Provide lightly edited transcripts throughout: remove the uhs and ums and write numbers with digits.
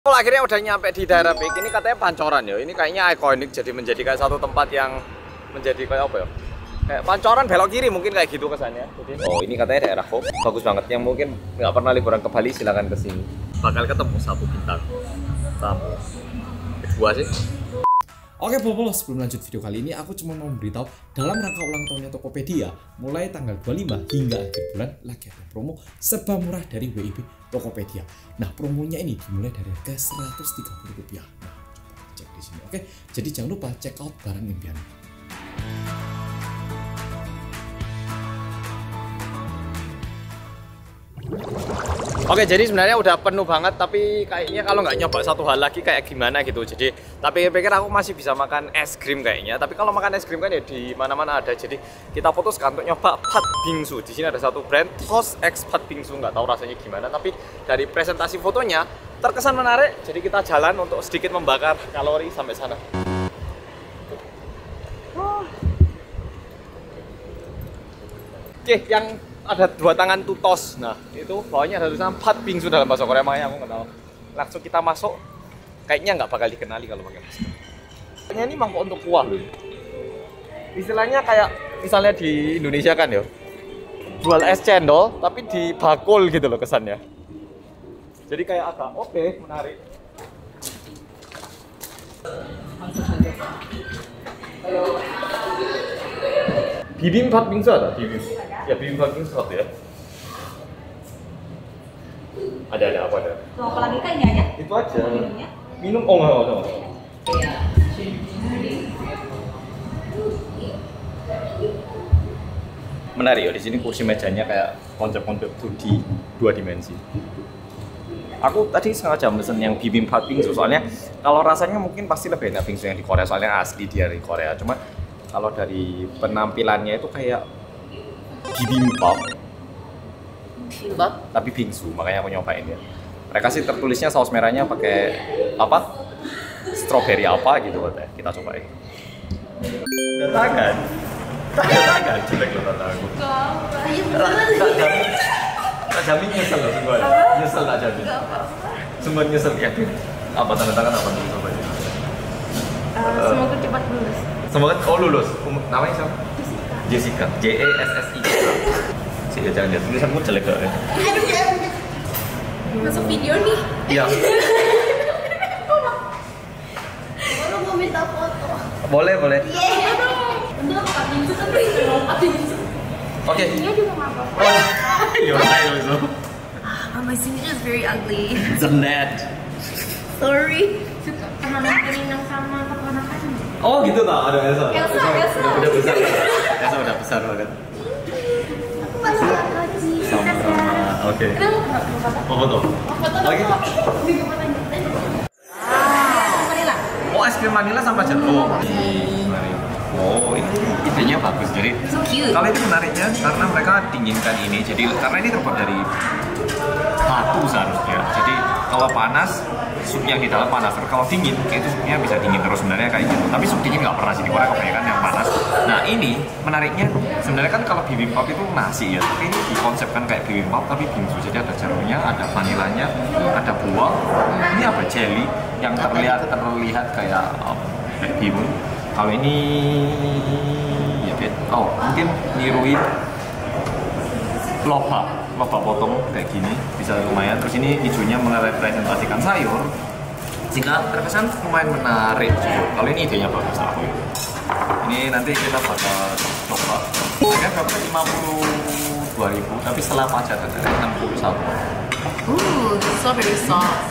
Akhirnya udah nyampe di daerah Peak. Ini katanya Pancoran ya. Ini kayaknya ikonik, jadi menjadi kayak satu tempat yang menjadi kayak apa ya? Kayak Pancoran belok kiri mungkin kayak gitu kesannya. Jadi, oh ini katanya daerah Hope, bagus banget. Yang mungkin nggak pernah liburan ke Bali silahkan ke sini. Bakal ketemu satu bintang tamu. Kedua sih. Oke Bobol, sebelum lanjut video kali ini aku cuma mau memberitahu dalam rangka ulang tahunnya Tokopedia mulai tanggal 25 hingga akhir bulan lagi ada promo serba murah dari WIB Tokopedia. Nah promonya ini dimulai dari harga Rp130. Nah coba cek di sini. Oke, jadi jangan lupa check out barang impian. Oke, jadi sebenarnya udah penuh banget, tapi kayaknya kalau nggak nyoba satu hal lagi kayak gimana gitu. Jadi, tapi pikir aku masih bisa makan es krim kayaknya. Tapi kalau makan es krim kan ya di mana-mana ada. Jadi kita putuskan untuk nyoba Phat Bingsu. Di sini ada satu brand Toast X Phat Bingsu, nggak tahu rasanya gimana. Tapi dari presentasi fotonya terkesan menarik. Jadi kita jalan untuk sedikit membakar kalori sampai sana. Oke, yang ada dua tangan tutos. Nah, itu bawahnya ada tulisan Phat Bingsu dalam bahasa Korea, makanya aku nggak tahu. Langsung kita masuk, kayaknya nggak bakal dikenali kalau pakai masker. Kayaknya ini mangkok untuk kuah loh. Istilahnya kayak misalnya di Indonesia kan ya, jual es cendol tapi di bakul gitu loh kesannya. Jadi kayak agak oke, menarik. Halo. Bibimbap Bingsu ada? Ya bibimbap Bingsu satu ya. Ada apa ada? Mau apa lagi kak ini aja? Itu aja. Minum? Oh enggak. Menarik ya, di sini kursi mejanya kayak konsep-konsep 2D, 2 dimensi. Aku tadi sengaja mesen yang bibimbap Bingsu soalnya kalau rasanya mungkin pasti lebih enak bingsu yang di Korea soalnya asli dia dari Korea. Cuma kalau dari penampilannya itu kayak bibimbap tapi bingsu, makanya aku nyobain ya. Mereka sih tertulisnya saus merahnya pakai apa? Strawberry apa gitu katanya. Kita cobain. Tangan jelek lo kata aku. Tak jamin nyesel loh semua. Nyesel tak jamin. Semua nyesel ya. Apa tanda tangan apa dulu coba aja. Semoga cepat lulus. Semoga lulus. Namanya siapa? Jessica. JESSIK. Sih jangan lihat tulisanmu jelek kok. Masuk video nih. Iya. Lo mau minta foto? Boleh. Untuk apa Bingsu kan Phat Bingsu. Oke. Dia juga nggak apa-apa. Your style also. My signature is very ugly. The net. Sorry. Suka pernah nontonin yang sama keponakan. Oh gitu tak? Ada Elsa. Elsa. Udah besar. Elsa udah besar banget. Aku masih lagi. Sama. Oke. Oh foto. Lagi. Manila. Oh es krim vanilla sama jeruk. Oh ini idenya bagus. Jadi So cute. kalau itu menariknya karena mereka dinginkan ini. Jadi karena ini terbuat dari batu seharusnya. Jadi kalau panas sup yang di dalam panas. Kalau dingin itu supnya bisa dingin terus sebenarnya kayak gitu. Tapi sup dingin nggak pernah sih di Korea kebanyakan yang panas. Nah ini menariknya sebenarnya kan kalau bibimbap itu nasi ya. Tapi ini dikonsepkan kayak bibimbap tapi bingsu. Jadi ada jeruknya, ada vanilanya, ada buah. Ini apa jelly yang terlihat kayak bihun. Kalau ini ya mungkin niruin lopa potong kayak gini bisa lumayan. Terus ini hijaunya merepresentasikan sayur sehingga terkesan lumayan menarik. Kalau ini idenya bagus aku. Ini nanti kita bakal coba. Harganya berapa? 52.000 tapi setelah pajak ada 61. Strawberry sauce.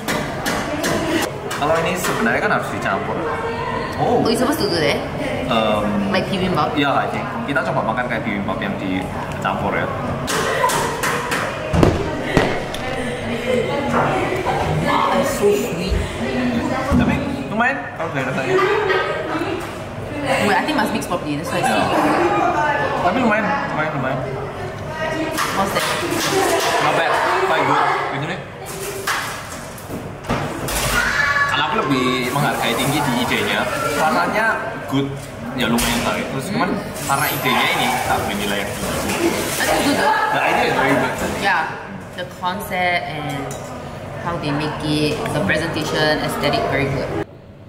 Kalau ini sebenarnya kan harus dicampur. Oh, You're supposed to do that? Like bibimbap? iya I think. Kita coba makan kayak bibimbap yang dicampur ya. Wow, it's so sweet. Tapi lumayan kalau dari rasanya. Wait, I think must mix properly. That's why I see. Tapi lumayan. How's that? Not bad, quite good. Gitu nih. Karena aku lebih menghargai tinggi di idenya. Warnanya good, ya lumayan tarik. Terus cuman karena idenya ini tak bernilai yang tinggi. I think good though. The idea is very good. Yeah, the concept and how they make it, the presentation, aesthetic, very good.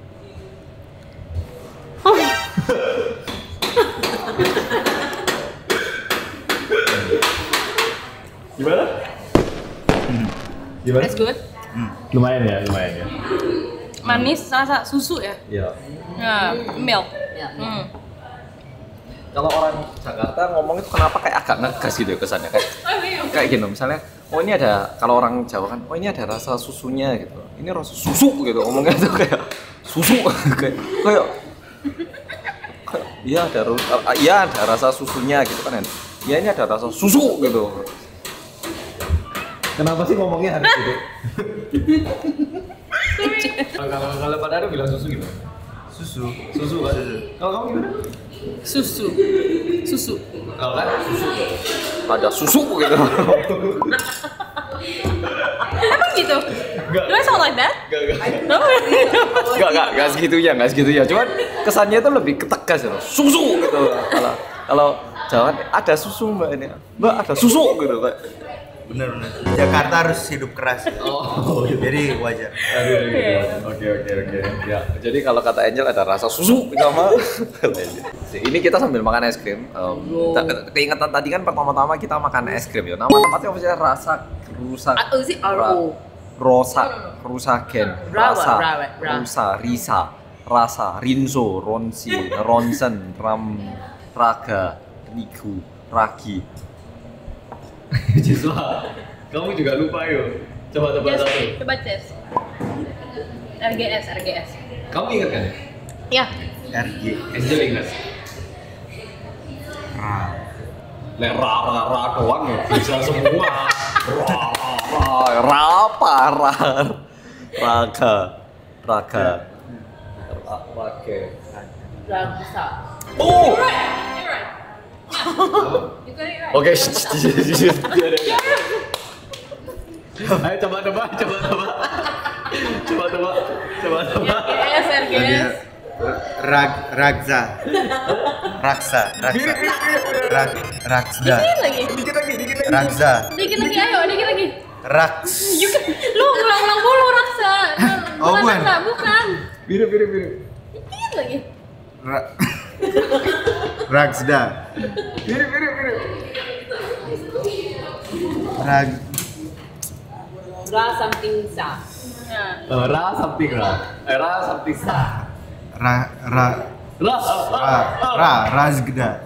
Gimana? Gimana? It's good. Lumayan ya. Manis, rasa susu ya? Iya. Ya, milk. Yeah. Kalau orang Jakarta ngomong itu kenapa kayak agak ngegas gitu ya kesannya kayak gini misalnya, oh ini ada, kalau orang Jawa kan, oh ini ada rasa susunya gitu, ini rasa susu gitu ngomongnya itu kayak susu kayak iya ada rasa susunya gitu kan, iya ini ada rasa susu gitu. Kenapa sih ngomongnya harus gitu? Kalau pada ada bilang susu gimana? Susu kan? Kalau kamu gimana? Susu. Kalau kan susu ada susu gitu. Emang gitu? Do I sound like that? Enggak segitunya. Cuman kesannya itu lebih ketegas ya. Susu gitu. Kalau Jawa ada susu Mbak ini. Mbak ada susu gitu Pak. Bener. Jakarta harus hidup keras. Oh, jadi wajar. Oke. Ya. Jadi kalau kata Angel ada rasa susu sama. Ini kita sambil makan es krim. Keingetan tadi kan pertama-tama kita makan es krim ya. Nama tempatnya apa sih? Rasa Rusa. Rusagen. Rasa Rinso, Ronsi, Ronsen, Raga, Rigu, Ragi. Jiswa, kamu juga lupa yuk. Coba Yes, satu. coba tes. RGS. Kamu ingat kan? Ya. RG. Angel ingat. Ra doang ya, bisa semua. Raga. Ragusa. Oh. You're right. You got it right. Oke. Ayo coba. RGS. Ragsda. Dikit lagi. Ragsda. Dikit lagi. Raks. Lu ulang mulu Raksa. Oh, bukan. Raksa, bukan. Biru. Dikit lagi. Ragsda. Biru. Ra something sa. Nah. Ra something sa. Razgda.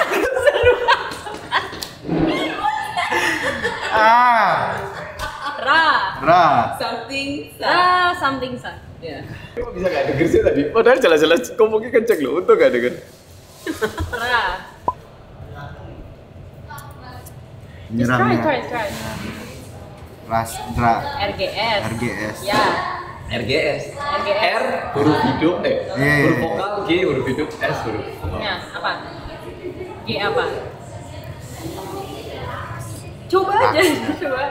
Something sa. Yeah. Kok bisa nggak denger sih tadi? Padahal jelas-jelas ngomongnya kenceng loh, untung nggak denger. Ra. Nyerang. Try. Rasdra. RGS. Ya. RGS. RGS. R huruf hidup, Iya. huruf vokal, G huruf hidup, S huruf vokal. Ya, apa? G apa? Coba aja, coba.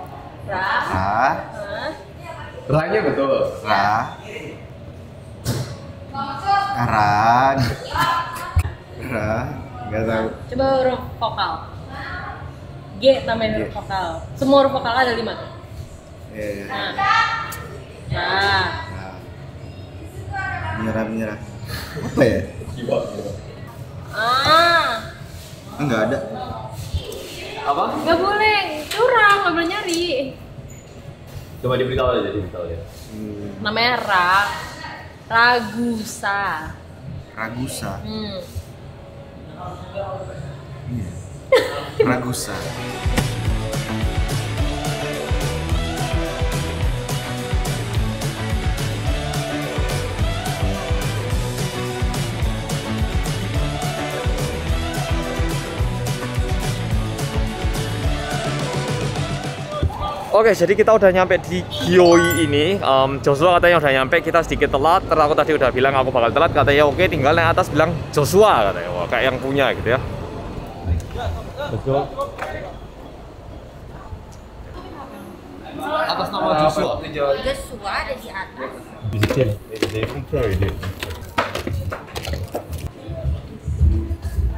Ra-nya betul. Nggak tahu. Coba huruf vokal. G tambahin huruf vokal. Semua huruf vokal ada 5 tuh. Iya. Nah. Menyerah. Apa ya? Enggak ada. Apa? Nggak boleh curang, nggak boleh nyari. Coba diberitahu aja. Namanya Ragusa. Iya. Ragusa. Oke, jadi kita udah nyampe di Gioi ini. Joshua katanya udah nyampe, kita sedikit telat. Terus aku tadi udah bilang aku bakal telat, katanya oke, tinggal yang atas bilang Joshua katanya. Wah, kayak yang punya gitu ya. Betul. Atas nama Joshua. Joshua ada di atas.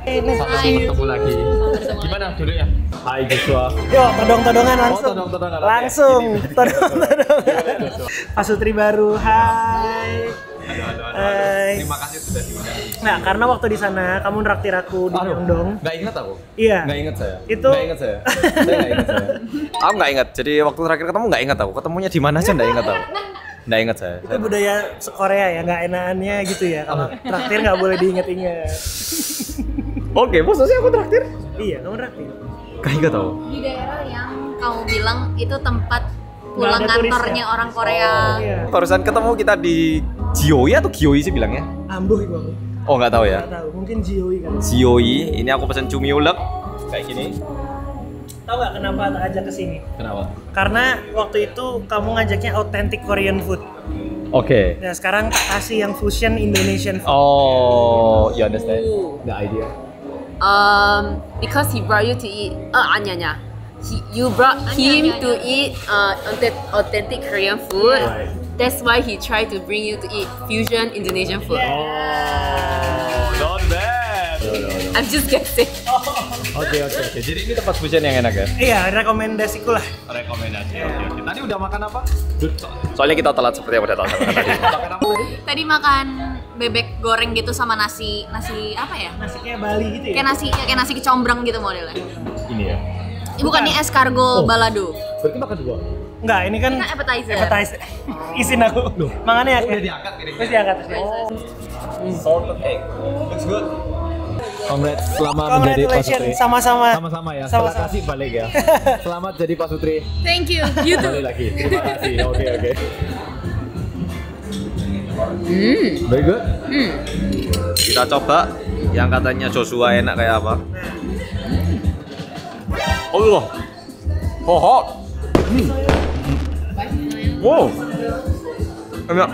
Ketemu lagi. Gimana dulunya? Hai Joshua. Yuk, todong-todongan langsung. todong-todongan. Langsung, todong-todongan. Pak Sutri baru, hai. Hai. Terima kasih sudah diundang. Nah, karena waktu di sana kamu nraktir aku di Myeongdong. Nggak ingat aku. Iya. Nggak ingat saya. Itu- Nggak ingat saya. Saya nggak ingat saya. Aku nggak ingat. Jadi waktu terakhir ketemu nggak ingat aku. Ketemunya di mana aja nggak ingat aku. Nggak ingat saya. Itu budaya Korea ya, nggak enakannya gitu ya. Kalau traktir nggak boleh diinget-inget. Oke, maksudnya aku terakhir? Iya, kamu traktir. Nggak ingat aku. Di daerah yang kamu bilang itu tempat Nggak pulang ada turis kantornya ya? orang Korea. Iya. Barusan ketemu kita di Jioi atau Gioi sih bilangnya? Ambuh itu aku. Oh nggak tahu ya. Nggak tahu, mungkin Jioi kan. Jioi. Ini aku pesen cumi ulek kayak gini. Tahu nggak kenapa tak ajak ke sini? Kenapa? Karena waktu itu kamu ngajaknya authentic Korean food. Oke. Nah, sekarang tak kasih yang fusion Indonesian food. Oh, you understand the idea? Because he brought you to eat. 아니야. You brought him to eat authentic Korean food. Right. That's why he tried to bring you to eat fusion Indonesian food. Oh, not bad. I'm just guessing. Oke. Jadi ini tempat fusion yang enak ya? Iya, rekomendasiku lah. Rekomendasi. Oke. Tadi udah makan apa? Soalnya kita telat seperti yang udah tahu tadi. Makan apa tadi? Tadi makan bebek goreng gitu sama nasi apa ya? Nasi kayak Bali gitu ya. Kayak nasi kecombrang gitu modelnya. Ini ya. Bukan ini escargot balado. Berarti makan dua. Enggak, ini kan Ini kan appetizer. appetizer. Isin aku. Mangannya ya? Udah diangkat piringnya. Terus diangkat terus. Salted egg. Looks good. Congrats, selamat menjadi Pak Sutri. Congratulations, sama-sama. Sama-sama ya. Sama-sama. Terima kasih balik ya. Selamat jadi Pak Sutri. Thank you. You too. Balik lagi. Terima kasih. Oke. Very good. Kita coba yang katanya Joshua enak kayak apa. Allah. Oh, hot. Wow. Enak.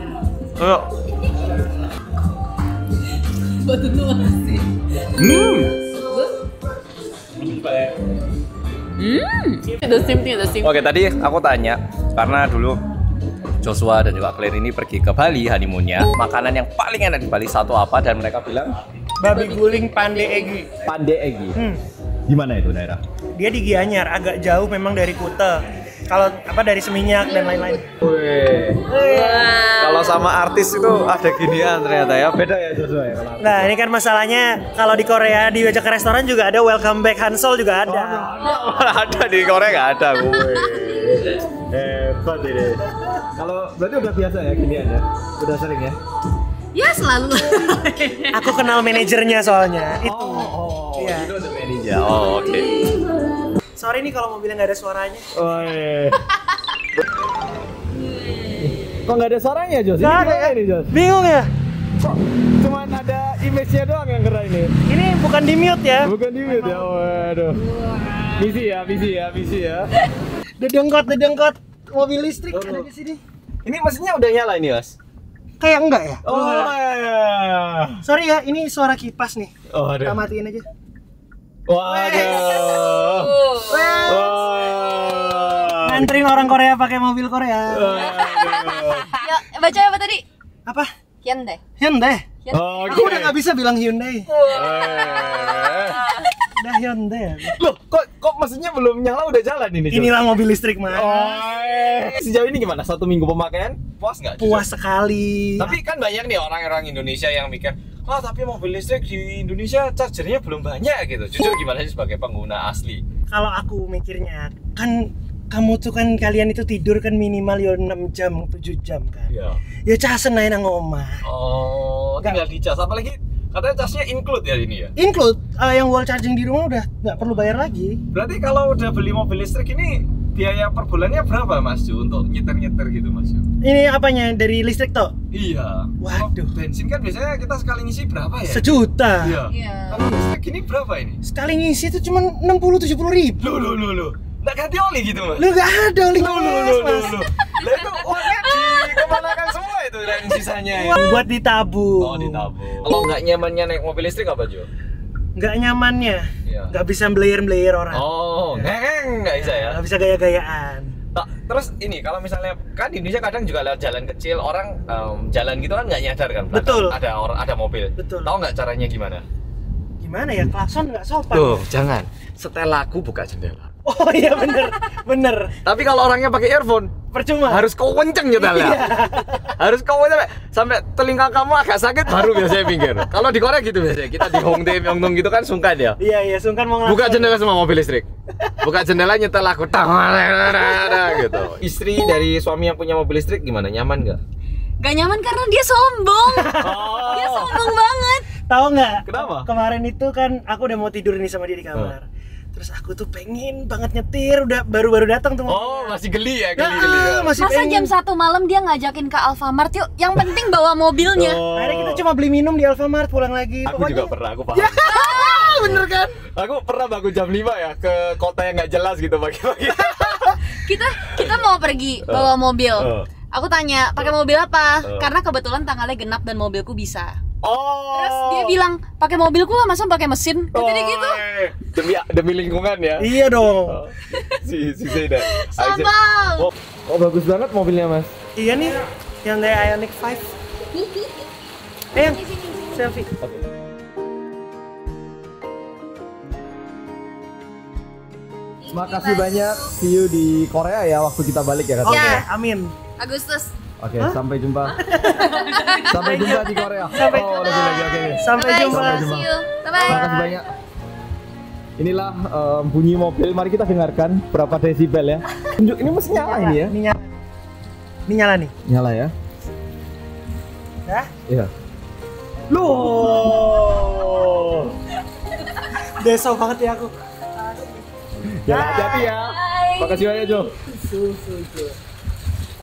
The same thing. Oke, tadi aku tanya karena dulu Joshua dan juga Claire ini pergi ke Bali honeymoonnya. Makanan yang paling enak di Bali satu apa? Dan mereka bilang Babi guling Pande Egi. Pande Egi. Di mana itu daerah? Dia di Gianyar, agak jauh memang dari Kuta. Kalau dari Seminyak dan lain-lain. Wih. Kalau sama artis itu ada ginian ternyata ya. Beda ya Joshua ya. Nah, ini kan masalahnya kalau di Korea diajak ke restoran juga ada welcome back Hansol juga ada. Ada di Korea nggak ada gue. Hebat ini. Kalau berarti udah biasa ya ginian ya. Udah sering ya. Ya selalu. Aku kenal manajernya soalnya. Itu. Oh, Iya. itu ada manajer. Oh, oke. Sorry nih kalau mobilnya nggak ada suaranya. Oh, iya. Kok nggak ada suaranya, Jos? Nggak ada ya? Ini, Jos. Bingung ya? Kok cuman ada image-nya doang yang keren ini? Ini bukan di mute ya? Bukan di mute ya? Waduh. Misi ya. Dedengkot mobil listrik ada di sini. Ini mesinnya udah nyala ini, Mas? Kayak enggak ya? Oh, iya. Sorry ya, ini suara kipas nih. Oh, Kita aduh. matiin aja. Waduh. Nganterin orang Korea pakai mobil Korea. Ya, baca apa tadi? Apa? Hyundai. Hyundai. Oke. Aku udah nggak bisa bilang Hyundai. Udah Hyundai ya. Loh, kok mesinnya belum nyala udah jalan ini? Jos? Inilah mobil listrik mah. Sejauh ini gimana? 1 minggu pemakaian? Puas nggak? Jos? Puas sekali. Tapi kan banyak nih orang-orang Indonesia yang mikir, tapi mobil listrik di Indonesia chargernya belum banyak gitu. Jujur gimana sih sebagai pengguna asli? Kalau aku mikirnya, kan kamu tuh kan kalian itu tidur kan minimal ya 6 jam, 7 jam kan. Iya. Ya casen aja nang omah. Oh, tinggal dicas. Apalagi katanya casnya include ya ini ya? Include yang wall charging di rumah udah nggak perlu bayar lagi. Berarti kalau udah beli mobil listrik ini biaya per bulannya berapa Mas Ju untuk nyetir-nyetir gitu Mas Ju? Ini apanya dari listrik toh? Iya. Waduh. Kalau bensin kan biasanya kita sekali ngisi berapa ya? 1 juta. Iya. Kalau listrik ini berapa ini? Sekali ngisi itu cuma 60-70 ribu. Loh. Nggak ganti oli gitu Mas? Lu nggak ada oli mas. Lah itu uangnya dikemanakan semua itu dan sisanya ya? Buat ditabung. Oh, ditabung. Kalau nggak nyamannya naik mobil listrik apa Jo? Nggak nyamannya. Iya. Nggak bisa belayer orang. Oh, nggak bisa ya? Nggak bisa gaya-gayaan. Nah, terus ini kalau misalnya kan di Indonesia kadang juga lewat jalan kecil orang jalan gitu kan nggak nyadar kan belakang Betul. ada mobil. Betul. Tahu nggak caranya gimana? Gimana ya, klakson nggak sopan. Tuh, jangan. Setel lagu buka jendela. Oh iya bener. Tapi kalau orangnya pakai earphone, Percuma. harus kau kenceng nyetelnya. Harus kau sampai telinga kamu agak sakit baru biasanya pinggir. Kalau di Korea gitu biasanya. Kita di Hongdae, Myeongdong gitu kan sungkan ya. Iya, sungkan mau Buka jendela semua mobil listrik. Buka jendela nyetel lagu gitu. Istri dari suami yang punya mobil listrik gimana? Nyaman nggak? Gak nyaman karena dia sombong. Dia sombong banget. Tahu nggak? Kenapa? Kemarin itu kan aku udah mau tidur nih sama dia di kamar. Terus aku tuh pengen banget nyetir, udah baru datang tuh. Oh, masih geli ya, geli ya. Masih Masa pengen. jam 1 malam dia ngajakin ke Alfamart yuk. Yang penting bawa mobilnya. Akhirnya kita cuma beli minum di Alfamart, pulang lagi. Aku juga pernah, aku paham. Bener kan? Aku pernah bangun jam 5 ya ke kota yang nggak jelas gitu pagi-pagi. Kita mau pergi bawa mobil. Aku tanya, pakai mobil apa? Karena kebetulan tanggalnya genap dan mobilku bisa. Oh. Terus dia bilang, pakai mobilku lah, masa pakai mesin? Kata dia gitu. Demi lingkungan ya. Iya dong. Si Zeda. Sombong. Oh, bagus banget mobilnya, Mas. Iya nih, Hyundai Ioniq 5. Yang selfie. Makasih banyak. See you di Korea ya waktu kita balik ya Oke, Ya. amin. Agustus. Oke, sampai jumpa. Sampai jumpa di Korea. Sampai oh, jumpa. lagi oke. Sampai Bye. jumpa. See you. Bye-bye. Makasih banyak. Inilah bunyi mobil. Mari kita dengarkan berapa desibel ya. Tunjuk ini mesti nyala ini ya. Ini nyala nih. Nyala ya. Dah? Iya. Loh. Deso banget ya aku. Ya, hati-hati ya. Makasih banyak, Jo.